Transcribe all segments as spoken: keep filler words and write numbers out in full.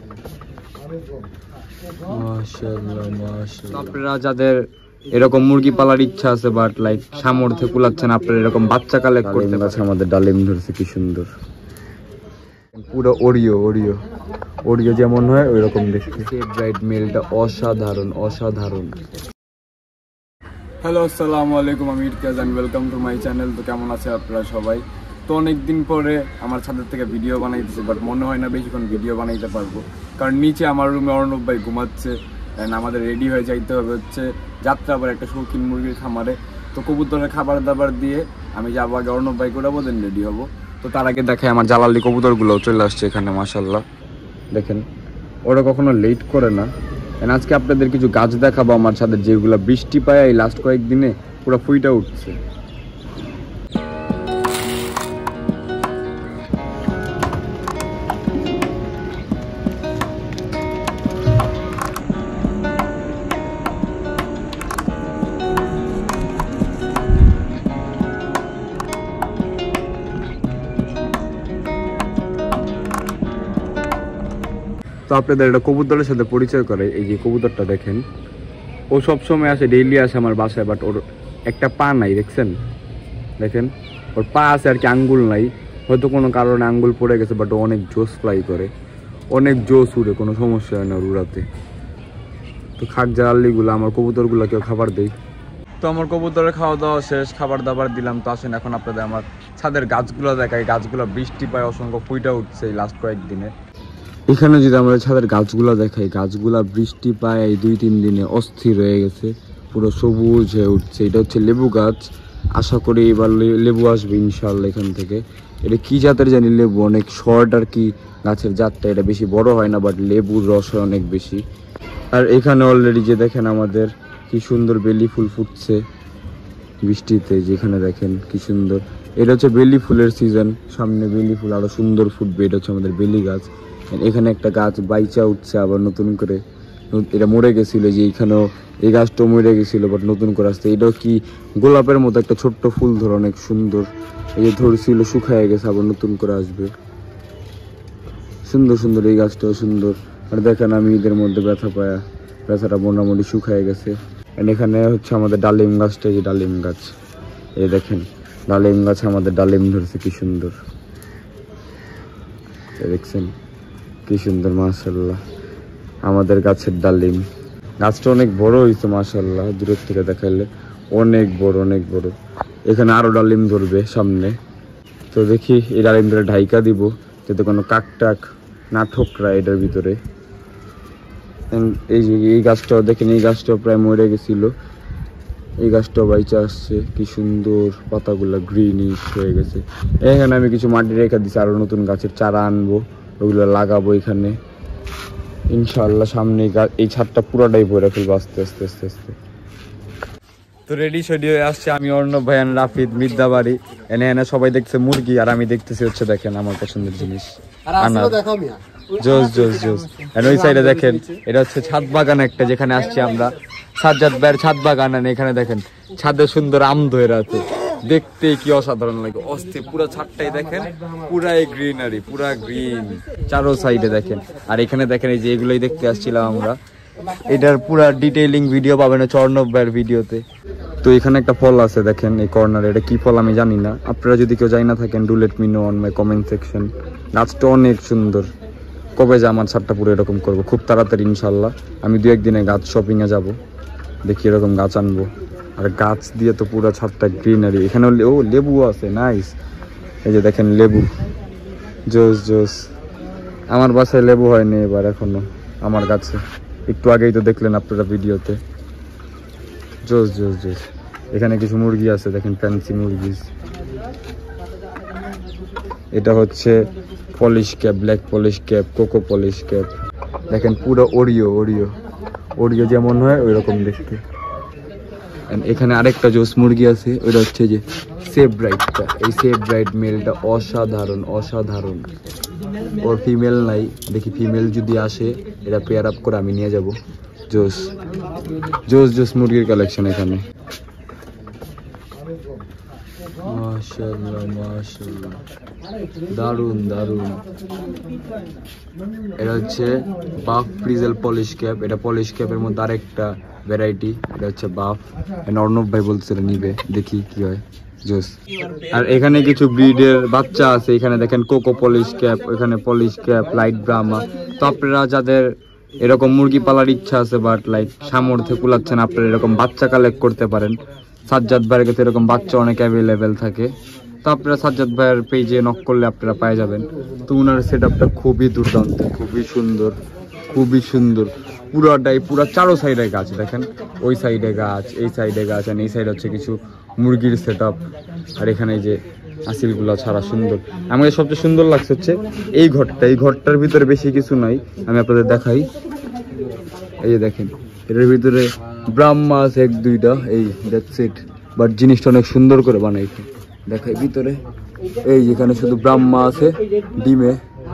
মাশাআল্লাহ মাশাআল্লাহ। আপনারা যাদের এরকম মুরগি পালার ইচ্ছা আছে বাট লাইক সামর্থ্য কুলাচ্ছেন, আপনারা এরকম বাচ্চা কালেক্ট করতে পারেন। আমাদের ডালিম ধরছে কি সুন্দর, পুরো ওরিও ওরিও ওরিও যেমন হয় ওই রকম দেখতে। সেভ রাইট মেলটা অসাধারণ অসাধারণ। হ্যালো আসসালামু আলাইকুম, আমি Irtiaz and welcome to my channel. তো কেমন আছে আপনারা সবাই? তো অনেক দিন পরে আমার ছাদের থেকে ভিডিও বানাইতেছি, বাট মনে হয় না বেশিক্ষণ ভিডিও বানাইতে পারবো, কারণ নিচে আমার রুমে অর্ণব ভাই ঘুমাচ্ছে অ্যান্ড আমাদের রেডি হয়ে যাইতে হবে হচ্ছে যাত্রা আবার একটা শৌখিন মুরগির খামারে। তো কবুতরের খাবার দাবার দিয়ে আমি যাবো, আগে অর্ণব ভাই করাবো, দেন রেডি হবো। তো তার আগে দেখে আমার জালালি কবুতরগুলো চলে আসছে এখানে মাশাআল্লাহ। দেখেন ওরা কখনো লেট করে না। আজকে আপনাদের কিছু গাছ দেখাবো আমার ছাদের, যেগুলো বৃষ্টি পায় এই লাস্ট কয়েকদিনে পুরো ফুইটা উঠছে। তো আপনাদের একটা কবুতরের সাথে পরিচয় করে, এই যে কবুতরটা দেখেন, ও সবসময় আসে, ডেইলি আসে আমার বাসায়, বাট ওর একটা পা নাই, দেখছেন? দেখেন ওর পা আছে আর কি, আঙ্গুল নাই, হয়তো কোনো কারণে আঙ্গুল পড়ে গেছে, বাট ও অনেক জোস ফ্লাই করে, অনেক জোস উড়ে, কোনো সমস্যা হয় না ওর উড়াতে। তো খাক জালালিগুলো আমার কবুতরগুলো কেউ খাবার দেয়। তো আমার কবুতরের খাওয়া দাওয়া শেষ, খাবার দাবার দিলাম। তো আসেন এখন আপনাদের আমার ছাদের গাছগুলো দেখাই। গাছগুলো বৃষ্টি পায় অসংখ্য ফুইটা উঠছে এই লাস্ট কয়েকদিনে। এখানে যদি আমরা ছাদের গাছগুলো দেখাই, গাছগুলা বৃষ্টি পায় এই দুই তিন দিনে অস্থির হয়ে গেছে, পুরো সবুজ হয়ে উঠছে। এটা হচ্ছে লেবু গাছ, আশা করি এবার লেবু আসবে ইনশাল্লাহ এখান থেকে। এটা কি জাতের জানি লেবু, অনেক শর্ট আর কি গাছের জাতটা, এটা বেশি বড় হয় না, বাট লেবুর রস হয় অনেক বেশি। আর এখানে অলরেডি যে দেখেন আমাদের কি সুন্দর বেলি ফুল ফুটছে বৃষ্টিতে, যেখানে দেখেন কি সুন্দর। এটা হচ্ছে বেলি ফুলের সিজন, সামনে বেলি ফুল আরো সুন্দর ফুটবে। এটা হচ্ছে আমাদের বেলি গাছ। এখানে একটা গাছ বাইচা উঠছে আবার নতুন করে, এটা মরে গেছিল, যে এইখানেও এই গাছটাও মরে গেছিল, বাট নতুন করে আসছে। এটাও কি গোলাপের মতো একটা ছোট্ট ফুল ধরে অনেক সুন্দর, এই যে ধরছিল শুকায় গেছে, আবার নতুন করে আসবে। সুন্দর সুন্দর এই গাছটাও সুন্দর। আর দেখেন আমি ঈদের মধ্যে ব্যথা পায়া, ব্যথাটা মোটামুটি শুকায় গেছে। এখানে হচ্ছে আমাদের ডালিম গাছটা, এই যে ডালিম গাছ, এই দেখেন ডালিম গাছ, আমাদের ডালিম ধরছে কি সুন্দর, দেখছেন কি সুন্দর মাশাআল্লাহ আমাদের গাছের ডালিম। গাছটা অনেক বড় হয়েছে মাশাআল্লাহ, দূরের থেকে দেখাইলে অনেক বড় অনেক বড়। এখানে আরো ডালিম ধরবে সামনে, তো দেখি এই ডালিমটা ঢাইকা দিব যাতে কোনো কাক টাক না ঠোকরা এটার ভিতরে। এই যে এই গাছটাও দেখেন, এই গাছটাও প্রায় মরে গেছিল, এই গাছটাও বাইচা আসছে, কি সুন্দর পাতাগুলা গ্রিনিশ হয়ে গেছে। এখানে আমি কিছু মাটি রেখে দিচ্ছি, আরো নতুন গাছের চারা আনবো, ওগুলো লাগাবো এখানে ইনশাআল্লাহ। সামনে এই ছাদটা পুরোটাই ভরে ফেলবো আস্তে আস্তে আস্তে আস্তে। তো রেডি সেডি হয়ে আসছে আমি, অর্ণব ভাই, রাফিদ, মিদ্দাবাড়ি, এনে এনে সবাই দেখছে মুরগি, আর আমি দেখতেছি হচ্ছে দেখেন আমার পছন্দের জিনিস জোস জোস জোস। ওই সাইডে দেখেন এটা হচ্ছে ছাদ বাগান একটা, যেখানে আসছি আমরা, সাজ্জাদ ভাইয়ের ছাদ বাগান। আর এখানে দেখেন ছাদে সুন্দর আম ধরে আছে, দেখতে কি অসাধারণ লাগে, অস্থির। পুরো ছাদটাই দেখেন পুরাই গ্রিনারি, পুরা গ্রিন চারো সাইডে দেখেন। আর এখানে দেখেন এই যে এগুলোই দেখতে আসছিলাম আমরা, এটার পুরা ডিটেইলিং ভিডিও পাবেন হচ্ছে অর্ণব ভাইয়ের ভিডিওতে। তো এখানে একটা ফল আছে দেখেন এই কর্নারে, এটা কি ফল আমি জানি না, আপনারা যদি কেউ জানি না থাকেন do let me know on my comment section. গাছটা অনেক সুন্দর, কবে যে আমার ছাদটা পুরো এরকম করবো, খুব তাড়াতাড়ি ইনশাল্লাহ। আমি দু একদিনে গাছ শপিংয়ে যাব, দেখি এরকম গাছ আনবো। আর গাছ দিয়ে তো পুরো ছাদটা গ্রিনারি। এখানে ও লেবু আছে, নাইস। এই যে দেখেন লেবু, জোস জোস। আমার বাসায় লেবু হয়নি এবার এখনো আমার গাছে, একটু আগেই তো দেখলেন আপনারা ভিডিওতে, জোস জোস জোস। এখানে কিছু মুরগি আছে দেখেন, ফ্যান্সি মুরগি। এটা হচ্ছে polish cap, black polish cap, coco polish cap, দেখেন পুরো ওরিও ওরিও ওরিও যেমন হয় ওই রকম দেখতে। এখানে আরেকটা জোস মুরগি আছে, ওইটা হচ্ছে যে সেভ ব্রাইটটা। এই সেভ ব্রাইট মেলটা অসাধারণ অসাধারণ। ওর ফিমেল নাই, দেখি ফিমেল যদি আসে এটা পেয়ার আপ করে আমি নিয়ে যাব। জোস জোস জোস মুরগির কালেকশন এখানে। মাশাআল্লাহ মাশাআল্লাহ, দারুন দারুন। এটা হচ্ছে বাফ ফ্রিজেল পলিশ ক্যাপ। এটা পলিশ ক্যাপের মধ্যে আরেকটা ভ্যারাইটি, এটা হচ্ছে বাফ। অর্ণব ভাই বলছে এটা নিবে, দেখি কি হয়। জোস। আর এখানে কিছু ব্রিডের বাচ্চা আছে, এখানে দেখেন কোকো পলিশ ক্যাপ, এখানে পলিশ ক্যাপ, লাইট ব্রাহ্মা। তো আপনারা যাদের এরকম মুরগি পালার ইচ্ছা আছে বাট লাইক সামর্থ্যে কুলাচ্ছেন, আপনারা এরকম বাচ্চা কালেক্ট করতে পারেন। সাজ্জাদ ভাইয়ের কাছে এরকম বাচ্চা অনেক অ্যাভেলেবেল থাকে, তো আপনারা সাজ্জাদ ভাইয়ের পেজে নক করলে আপনারা পেয়ে যাবেন। তো ওনার সেট আপটা খুবই দুর্দান্ত, খুবই সুন্দর, খুবই সুন্দর। পুরাটাই পুরা চারো সাইডে গাছ দেখেন, ওই সাইডে গাছ, এই সাইডে গাছ, আর এই সাইডে হচ্ছে কিছু মুরগির সেট আপ। আর এখানে যে আসিলগুলো ছাড়া সুন্দর। আমাকে সবচেয়ে সুন্দর লাগছে হচ্ছে এই ঘরটা। এই ঘরটার ভিতরে বেশি কিছু নাই, আমি আপনাদের দেখাই। এই যে দেখেন, এটার ভিতরে ব্রাহ্মা আছে এক দুইটা, এই দ্যাটস ইট। বাট জিনিসটা অনেক সুন্দর করে বানাইছে, দেখাই ভিতরে। এই যেখানে শুধু ব্রাহ্মা আছে ডিমে।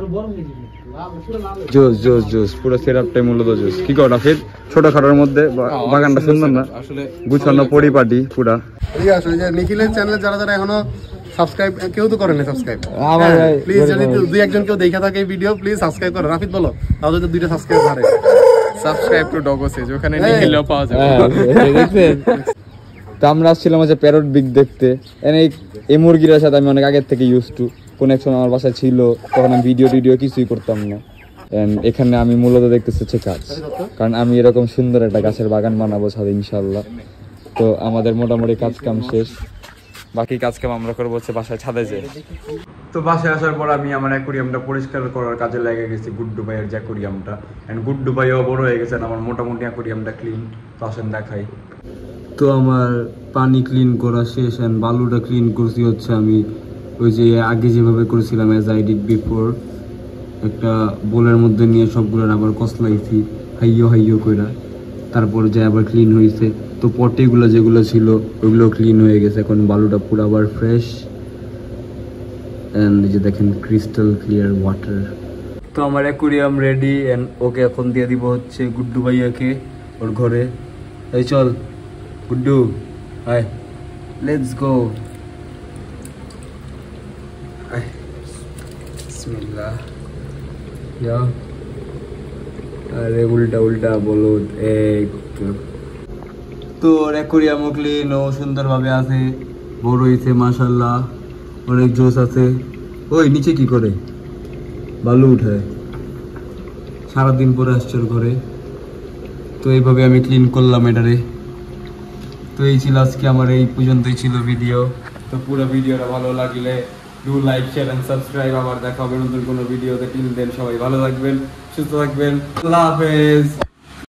জোস জোস জোস, পুরো সেটআপটাই মূলত জোস। কি কর না ফির ছোটখাটোর মধ্যে বাগানটা সুন্দর না, গুছানো পরিপাটি পুরা। ঠিক আছে, ওই যে নিখিলের চ্যানেলে যারা যারা এখনো সাবস্ক্রাইব কেউ তো করেনি সাবস্ক্রাইব, আমার ভাই প্লিজ যদি দুই একজন কেউ দেখা থাকে এই ভিডিও প্লিজ সাবস্ক্রাইব করো। রাফিদ বলো তাহলে তো দুইটা সাবস্ক্রাইব বাড়ে। সাবস্ক্রাইব টু ডগোসেজ, ওখানে নিখিলও পাওয়া যাবে। তো আমরা আসছিলাম হচ্ছে প্যারট বিগ দেখতে। এনে এই মুরগিটার সাথে আমি অনেক আগের থেকে ইউজ টু, কোন এক সময় আমার বাসায় ছিল, তখন আমি ভিডিও টিডিও কিছুই করতাম না। এখানে আমি মূলত দেখতেছি হচ্ছে কাজ, কারণ আমি এরকম সুন্দর একটা গাছের বাগান বানাবো ছাদে ইনশাল্লাহ। তো আমাদের মোটামুটি কাজ কাম শেষ, বাকি কাজ কাম আমরা করবো হচ্ছে বাসায় ছাদে যে। তো বাসায় আসার পর আমি আমার অ্যাকোরিয়ামটা পরিষ্কার করার কাজে লেগে গেছি, গুড্ডু ভাইয়ের যে অ্যাকোরিয়ামটা। অ্যান্ড গুড্ডু ভাইও বড় হয়ে গেছে, আমার মোটামুটি অ্যাকোরিয়ামটা ক্লিন। তো আসেন দেখাই। তো আমার পানি ক্লিন করা শেষ, অ্যান্ড বালুটা ক্লিন করছি হচ্ছে আমি ওই যে আগে যেভাবে করেছিলাম অ্যাজ আই ডিড বিফোর, একটা বোলের মধ্যে নিয়ে সবগুলোর আবার কসলাইছি হাইয়ো হাইয়ো কইরা, তারপর যে আবার ক্লিন হয়েছে। তো পটেগুলো যেগুলো ছিল ওইগুলো ক্লিন হয়ে গেছে, এখন বালুটা পুরো আবার ফ্রেশ। অ্যান্ড এই যে দেখেন ক্রিস্টাল ক্লিয়ার ওয়াটার। তো আমার অ্যাকোরিয়াম রেডি, অ্যান্ড ওকে এখন দিয়ে দিব হচ্ছে গুড্ডু ভাইয়াকে ওর ঘরে। এই চল গুড্ডু, হাই, লেটস গো। বিসমিল্লাহ। ইয়া আরে উল্টা উল্টা বলো। এক তো অ্যাকোরিয়ামও ক্লিন ও সুন্দরভাবে আছে, বড় হয়েছে মাশাআল্লাহ, অনেক জোস আছে। ওই নিচে কি করে বালু উঠায়, সারাদিন পরে আসছে ওর ঘরে। তো এইভাবে আমি ক্লিন করলাম এটারে। তো এই ছিল আজকে আমার, এই পর্যন্তই ছিল ভিডিও। তো পুরো ভিডিওটা ভালো লাগলে do like share and subscribe. আবার দেখা হবে নতুন কোনো ভিডিওতে। টিল দেন সবাই ভালো থাকবেন, সুস্থ থাকবেন, আল্লাহ হাফেজ।